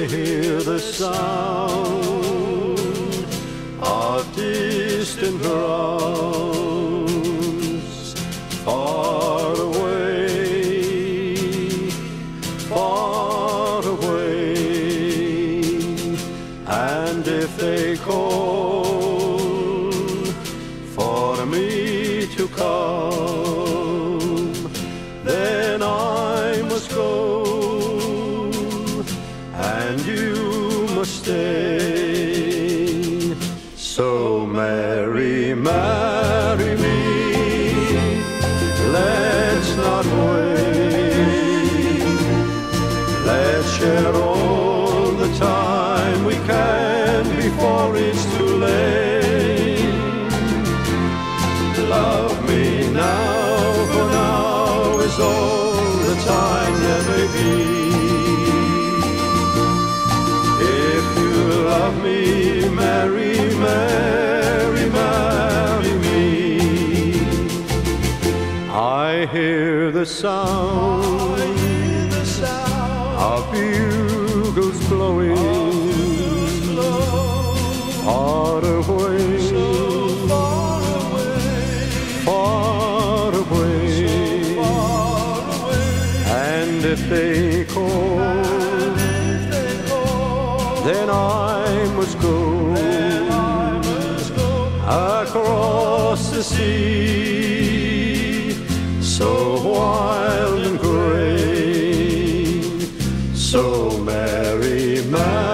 hear the sound of distant drums far away, far away. And if they call for me to come, then I must go, and you must stay. So marry, marry me, let's not wait. Let's share all the time we can before it's too late. Love me now, for now is all the time there may be. If you love me, marry, marry, marry me. I hear the sound of bugles blowing far away, far away. And if they call, then I must go across the sea, so wild and gray. So marry, marry.